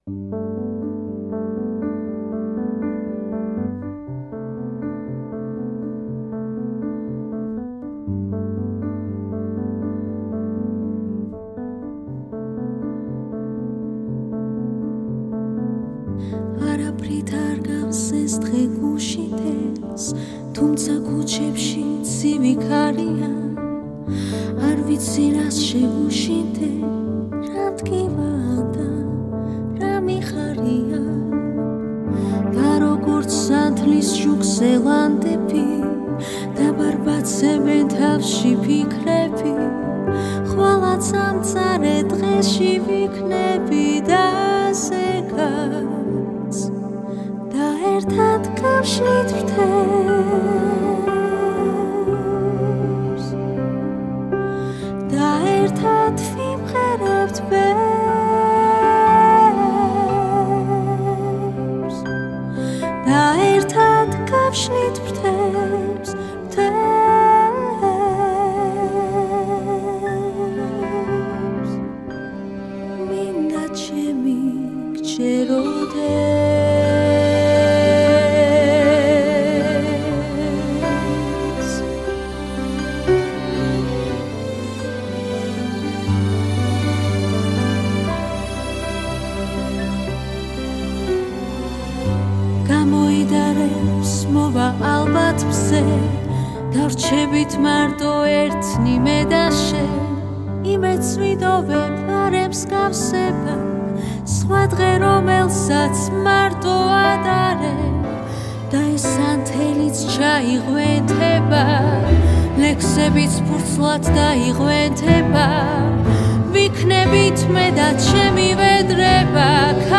არაფრით არ გავსეს დღე გუშინდეს, თუმცა ქუჩებში ცივი ქარია, არ ვიცი რას შეგუშინდე, რა დგივა და რა მიხარია, და როგორც სანთლის შუქს ელანდები, დაბარბაცებენ თავში ფიქრები, ხვალაც ამ მწარე დღეში ვიქნები და ასეკაც და ერთად გავშლით ფრთებს და ერთად ვიმღერებთ ბებს და ერთად გავშლით ფრთებს მინდა ჩემი გჯეროდეს გამოიდარებს მოვა ალბათ მზე დარჩებით მარტო ერთნი მე და შენ იმედს ვიდოვებ არ ემსგავსება სხვა დღე რომელსაც მარტო ადარე და ეს ანთელიც ჩაიღვენთება ლექსებიც ფურცლად დაიღვენთება ვიქნებით მე და ჩემი ვედრება